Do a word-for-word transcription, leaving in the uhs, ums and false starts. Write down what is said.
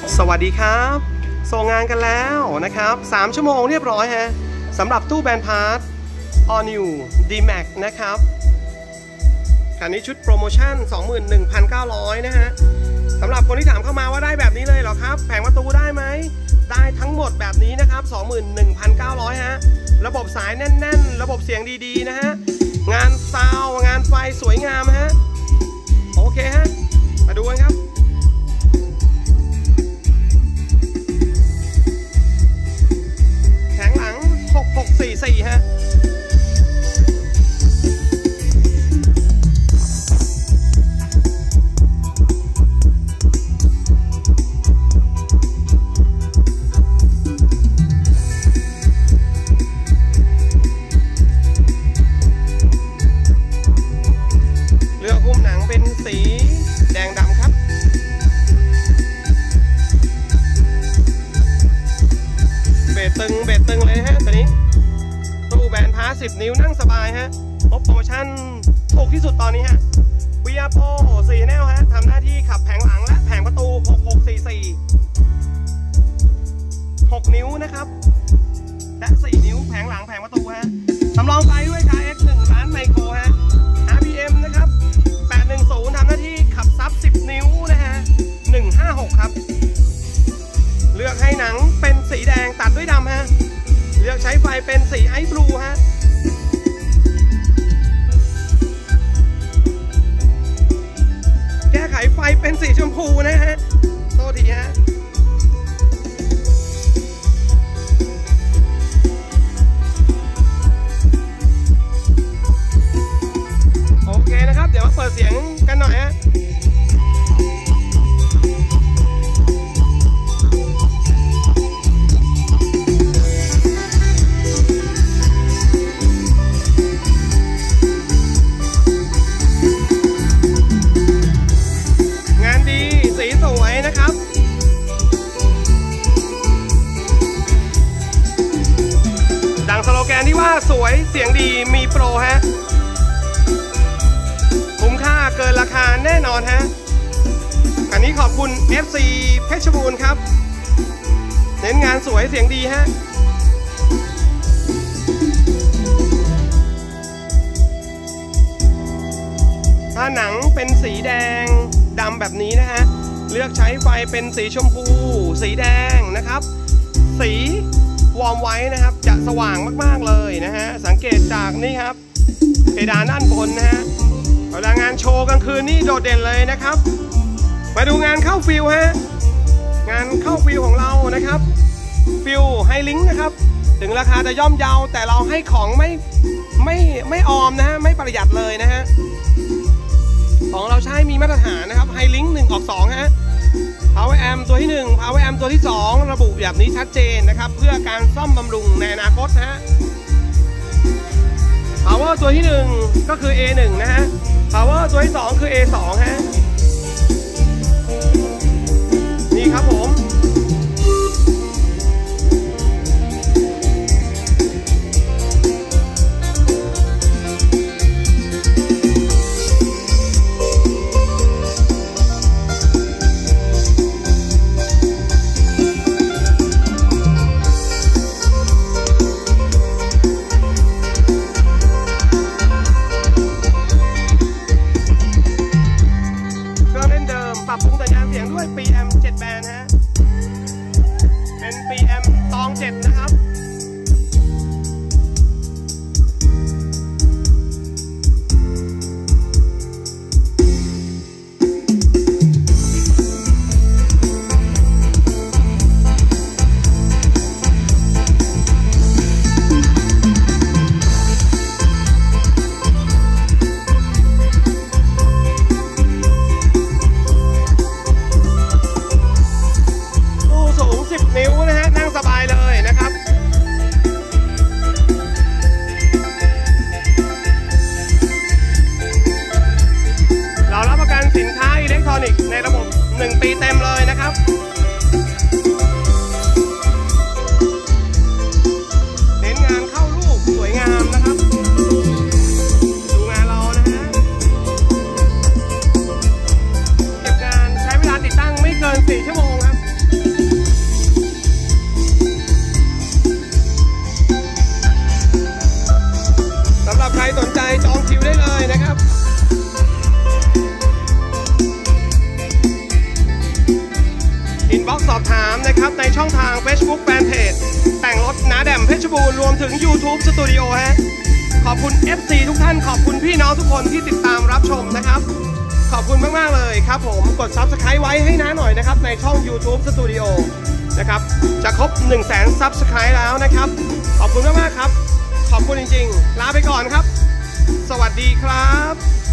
สวัสดีครับส่งงานกันแล้วนะครับสามชั่วโมงเรียบร้อยฮะสำหรับตู้แบรนด์พาร์ท All New ดี แม็กซ์ นะครับคันนี้ชุดโปรโมชั่น สองหมื่นหนึ่งพันเก้าร้อย นะฮะสำหรับคนที่ถามเข้ามาว่าได้แบบนี้เลยเหรอครับแผงประตูได้ไหมได้ทั้งหมดแบบนี้นะครับ สองหมื่นหนึ่งพันเก้าร้อย ฮะระบบสายแน่นๆระบบเสียงดีๆนะฮะงานซาวงานไฟสวยงามฮะโอเคฮะมาดูกันครับแผงหลังหกหกสี่สี่ฮะเลือกหุ้มหนังเป็นสีแดงดำครับเบสตึงเบสตึงเลยฮะตัวนี้ตู้แบรนด์พาร์ทสิบนิ้วนั่งสบายฮะพบโปรโมชั่นถูกที่สุดตอนนี้ฮะวีอาร์โปสี่แนวฮะทำหน้าที่ขับแผงหลังและแผงประตูหกหกสี่สี่ หกนิ้วนะครับและสี่นิ้วแผงหลังแผงประตูฮะสำรองไฟด้วย คาร์ เอ็กซ์ หนึ่ง ล้านไมโครฮะ อาร์ พี เอ็ม นะครับแปดหนึ่งศูนย์ทำหน้าที่ขับซับสิบนิ้วนะฮะหนึ่งห้าหกครับเลือกให้หนังเป็นสีแดงตัดด้วยดำฮะเลือกใช้ไฟเป็นสีไอซ์บลูฮะแก้ไขไฟเป็นสีชมพูนะฮะโทษทีฮะโอเคนะครับเดี๋ยวมาเปิดเสียงกันหน่อยฮะนะครับดังสโลแกนที่ว่าสวยเสียงดีมีโปรฮะคุ้มค่าเกินราคาแน่นอนฮะอันนี้ขอบคุณ เอฟ ซี เพชรบูรณ์ครับเน้นงานสวยเสียงดีฮะถ้าหนังเป็นสีแดงดำแบบนี้นะฮะเลือกใช้ไฟเป็นสีชมพูสีแดงนะครับสีวอร์มไว้นะครับจะสว่างมากๆเลยนะฮะสังเกตจากนี่ครับเพดานด้านบนนะฮะเวลางานโชว์กลางคืนนี่โดดเด่นเลยนะครับมาดูงานเข้าฟิลฮะงานเข้าฟิลของเรานะครับฟิลไฮลิงค์นะครับถึงราคาจะย่อมเยาแต่เราให้ของไม่ไม่ไม่ออมนะฮะไม่ประหยัดเลยนะฮะของเราใช้มีมาตรฐานนะครับไฮลิงค์หนึ่งออกสองฮะ Power Amp ตัวที่หนึ่ง Power Amp ตัวที่สองระบุแบบนี้ชัดเจนนะครับเพื่อการซ่อมบำรุงในอนาคตฮะ Power ตัวที่หนึ่งก็คือ เอ หนึ่ง นะฮะ Power ตัวที่สองคือ เอ สอง ฮะนี่ครับผมปรับปรุงสัญญาณเสียงด้วย ปี เอ็ม เจ็ด แบนด์ฮะเป็น ปี เอ็ม ตอง เจ็ด นะครับนิ้วนะฮะนั่งสบายเลยนะครับเรารับประกันสินค้าอิเล็กทรอนิกส์ในระบบหนึ่งปีเต็มเลยนะครับเน้นงานเข้ารูปสวยงามนะครับดูงานเรานะฮะ สี่ชั่วโมงครับบูรณ์รวมถึง YouTube Studio ฮะขอบคุณ เอฟ ซี ทุกท่านขอบคุณพี่น้องทุกคนที่ติดตามรับชมนะครับขอบคุณมากๆเลยครับผมกด ซับสไครบ์ ไว้ให้น้าหน่อยนะครับในช่อง YouTube Studio นะครับจะครบ หนึ่งแสน ซับสไครบ์ แล้วนะครับขอบคุณมากๆครับขอบคุณจริงๆลาไปก่อนครับสวัสดีครับ